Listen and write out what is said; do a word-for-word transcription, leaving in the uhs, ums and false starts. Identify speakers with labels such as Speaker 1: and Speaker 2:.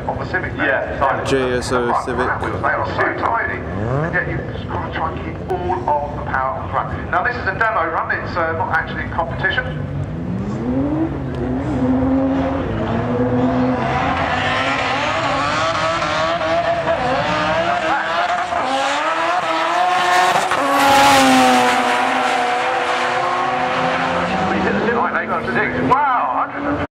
Speaker 1: of the Civic.
Speaker 2: Yeah,
Speaker 1: J S O
Speaker 2: Civic.
Speaker 1: They are so tiny, and yet you've just got to try and keep all of the power on track. Now this is a demo run, it's uh, not actually in competition.